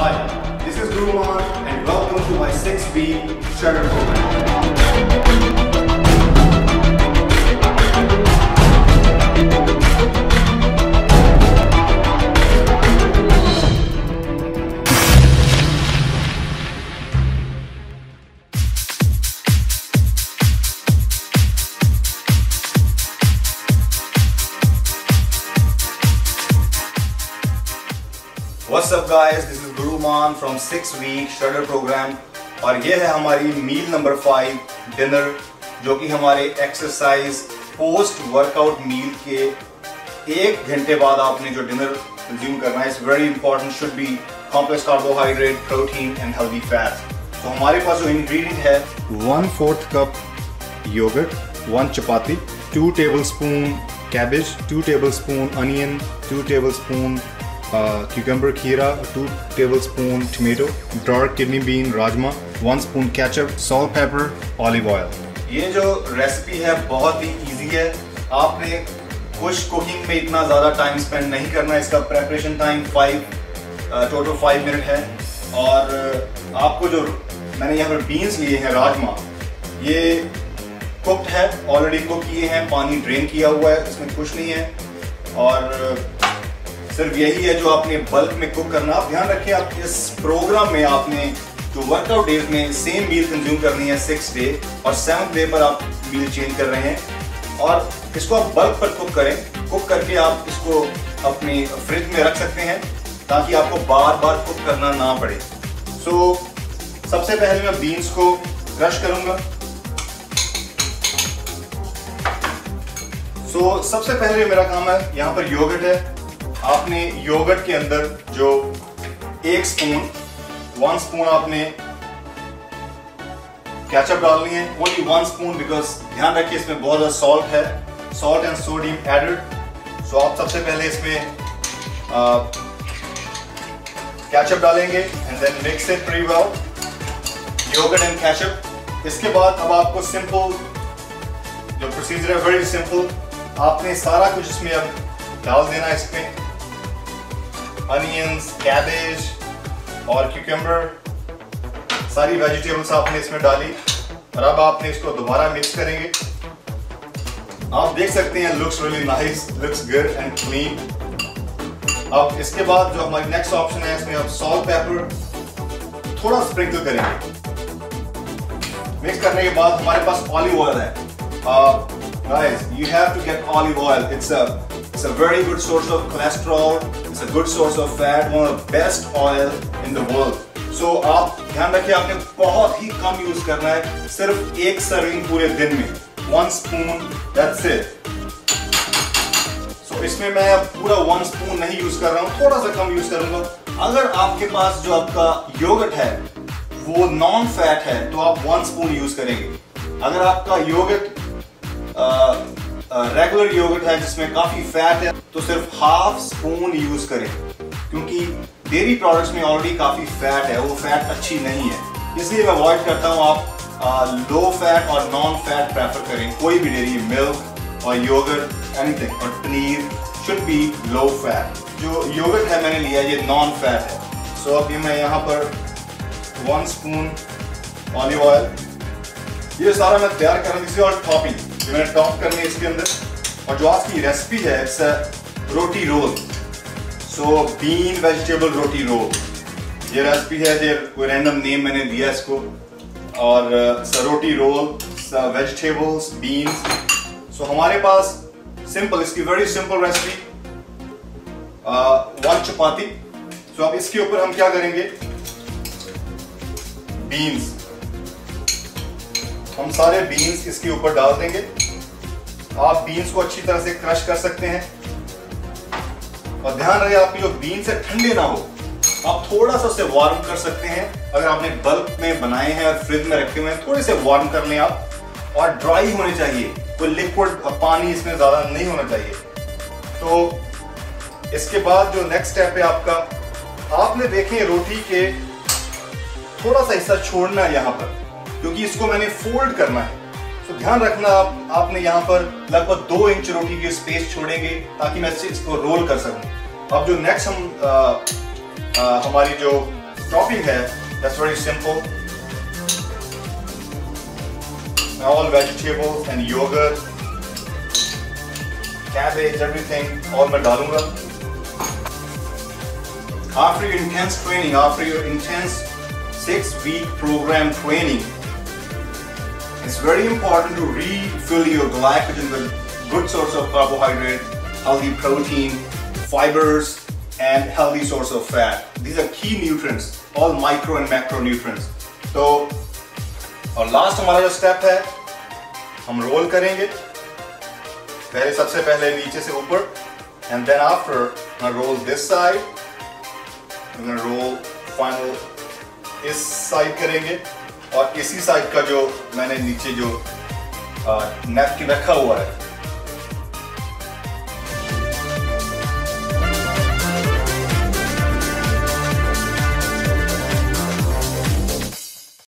Hi, this is Guruman and welcome to my 6-week Shredder program. What's up guys, this is Guruman from 6-week Shredder program और ये है हमारी मील number 5 dinner, जो कि हमारे exercise post workout meal के 1 घंटे बाद आपने जो डिनर कंज्यूम करना है। It's very important, should be complex carbohydrate, protein and healthy fat. तो हमारे पास जो इंग्रेडिएंट है 1/4 cup yogurt, 1 chapati, 2 tablespoon cabbage, 2 tablespoon onion, 2 tablespoon cucumber खीरा, 2 tablespoon tomato, dark kidney bean rajma, 1 spoon ketchup, salt, pepper, olive oil। ये जो recipe है बहुत ही इजी है। आपने कुछ कुकिंग में इतना ज़्यादा टाइम स्पेंड नहीं करना है। इसका प्रेपरेशन टाइम टोटल 5 मिनट है। और आपको जो मैंने यहाँ पर बीन्स लिए हैं राजमा, ये कुक्ड है, ऑलरेडी कुक किए हैं, पानी ड्रेन किया हुआ है, इसमें कुछ नहीं है। और सिर्फ यही है जो आपने बल्क में कुक करना। आप ध्यान रखें, आप इस प्रोग्राम में आपने जो वर्कआउट डेज में सेम मील कंज्यूम करनी है 6 डे, और 7th डे पर आप मील चेंज कर रहे हैं। और इसको आप बल्क पर कुक करें। कुक करके आप इसको अपनी फ्रिज में रख सकते हैं ताकि आपको बार बार कुक करना ना पड़े। सो सबसे पहले मैं बीन्स को क्रश करूंगा। सो सबसे पहले मेरा काम है, यहाँ पर योगर्ट है। आपने योगर्ट के अंदर जो 1 स्पून आपने केचप डालनी है, ओनली 1 स्पून, बिकॉज ध्यान रखिए इसमें बहुत ज्यादा सॉल्ट है, salt and sodium added. So आप सबसे पहले इसमें केचप डालेंगे and then mix it pre well, yogurt and ketchup. इसके बाद अब आपको सिंपल जो प्रोसीजर है, वेरी सिंपल, आपने सारा कुछ इसमें अब डाल देना है। इसमें अनियंस, कैबेज और क्यूकम्बर, सारी वेजिटेबल्स आपने इसमें डाली और अब आपने इसको दोबारा मिक्स करेंगे। आप देख सकते हैं looks really nice, looks good and clean. अब इसके बाद जो हमारी नेक्स्ट ऑप्शन है, इसमें आप सॉल्ट, पेपर थोड़ा स्प्रिंकल करेंगे। मिक्स करने के बाद हमारे पास ऑलिव ऑयल है। Guys, you have to get olive oil. It's a very good source of cholesterol. It's a good source of fat. One of the best oil in the world. So आप ध्यान रखिए, आपने बहुत ही कम use करना है, सिर्फ 1 serving पूरे दिन में, 1 स्पून, that's it. So इसमें मैं अब पूरा 1 स्पून नहीं यूज कर रहा हूँ, थोड़ा सा कम यूज करूंगा। अगर आपके पास जो आपका योगर्ट है वो नॉन फैट है तो आप 1 स्पून यूज करेंगे। अगर आपका योगर्ट रेगुलर योगर्ट है जिसमें काफी फैट है तो सिर्फ 1/2 स्पून यूज करें, क्योंकि डेयरी प्रोडक्ट्स में ऑलरेडी काफी फैट है, वो फैट अच्छी नहीं है, इसलिए मैं अवॉइड करता हूँ। आप लो फैट और नॉन फैट प्रेफर करें, कोई भी डेयरी, मिल्क और योगर्ट, एनीथिंग, और paneer should be low fat. जो योगर्ट है मैंने लिया, ये नॉन फैट है। सो अब ये मैं यहाँ पर 1 स्पून ऑलिव ऑयल, ये सारा मैं तैयार कर रहा हूँ। दिस इज ऑल टॉपिंग जो मैंने टॉप करनी है इसके अंदर। और जो आज की रेसिपी है, it's roti roll, so bean vegetable roti roll. ये रेसिपी है, ये कोई रैंडम नेम मैंने दिया इसको, और roti roll, vegetables, beans. So हमारे पास सिंपल, इसकी very simple recipe, 1 chapati. So अब इसके ऊपर हम क्या करेंगे, बीन्स, हम सारे बीन्स इसके ऊपर डाल देंगे। आप बीन्स को अच्छी तरह से क्रश कर सकते हैं, और ध्यान रहे आपकी जो बीन्स है ठंडे ना हो, आप थोड़ा सा उसे वार्म कर सकते हैं। अगर आपने बल्क में बनाए हैं और फ्रिज में रखे हुए हैं, थोड़े से वार्म कर लें आप, और ड्राई होने चाहिए, कोई लिक्विड पानी इसमें ज्यादा नहीं होना चाहिए। तो इसके बाद जो नेक्स्ट स्टेप है आपका, आपने देखें रोटी के थोड़ा सा हिस्सा छोड़ना है यहाँ पर, क्योंकि इसको मैंने फोल्ड करना है। तो ध्यान रखना, आपने यहाँ पर लगभग 2 इंच रोटी की स्पेस छोड़ेंगे ताकि मैं इसको रोल कर सकूं। अब जो नेक्स्ट हम हमारी जो टॉपिंग है, that's very simple. All vegetables and yogurt, cabbage, everything all मैं डालूंगा। After your intense training, after your intense 6-week program training, it's very important to refill your glycogen with good source of carbohydrate, healthy protein, fibers, and healthy source of fat. These are key nutrients, all micro and macronutrients. तो और last हमारा जो step है, हम role करेंगे। पहले सबसे पहले नीचे से ऊपर, and then after roll this side, roll final इस साइड करेंगे, और इसी साइड का जो मैंने नीचे जो नैपकिन रखा हुआ है